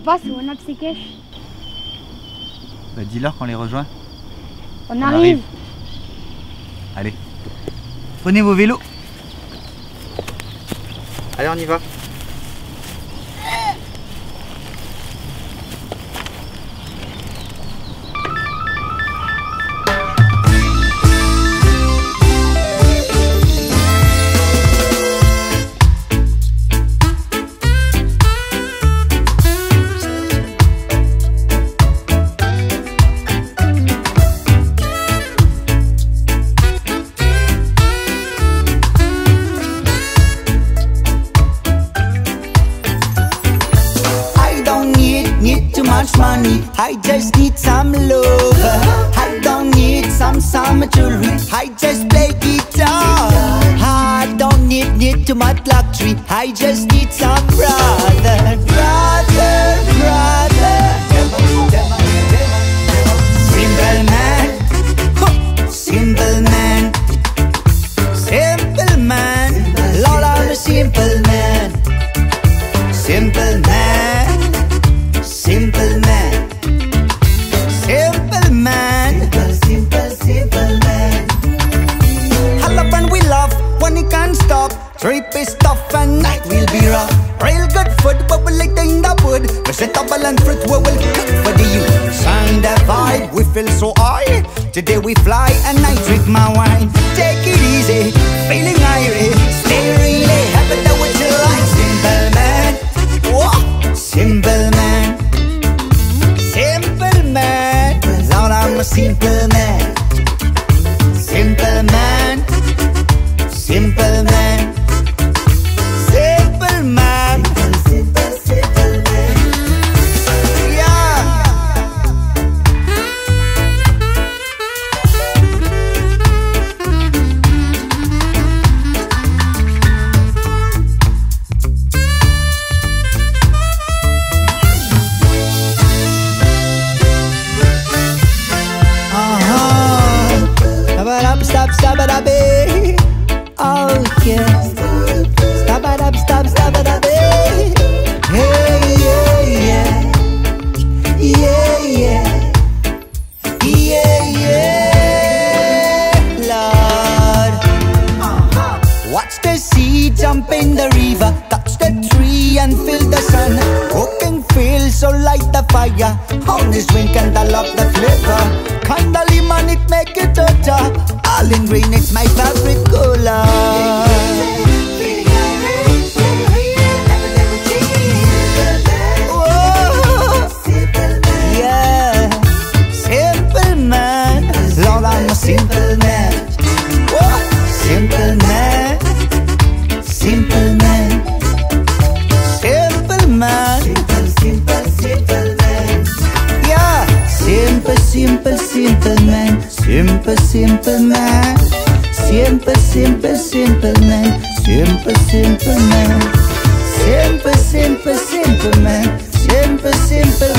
Papa, c'est Wanakaen c'est cash. Bah dis-leur qu'on les rejoint. On arrive. Allez. Prenez vos vélos. Allez, on y va. Money, I just need some love. I don't need some jewelry. I just play guitar. I don't need too much luxury. I just need some brother. Simple man, simple man, simple man. Lord, I'm a simple man, simple man. Simple man, simple man, simple man. I love when we love, when it can't stop. Trip is tough and night will be rough. Real good food, but we like in the wood. Vegetable and fruit, we will cook for the youth. Sound the vibe, we feel so high. Today we fly and I drink my wine. Take it easy, feeling irie. Stay really happy that what you like. Simple man, whoa, simple man. Simple man, Lord, I'm a simple man. Simple man, simple man, simple man, simple man. Yeah. Stop it up, oh yeah. Stop it up, stop it up, hey, yeah, yeah, yeah, yeah, yeah, Lord. Watch the sea jump in the river, touch the tree and feel the sun. Cooking feels so light the fire. On this wind candle up the flavor. Kinda lemon it make it hotter. All in green, it's my favorite color. Oh, yeah, simple man. Lord, I'm a simple man. Oh, simple man, simple man, simple man, simple man. Yeah, simple man. Simple man, simple man, simple man, simple man, simple man, simple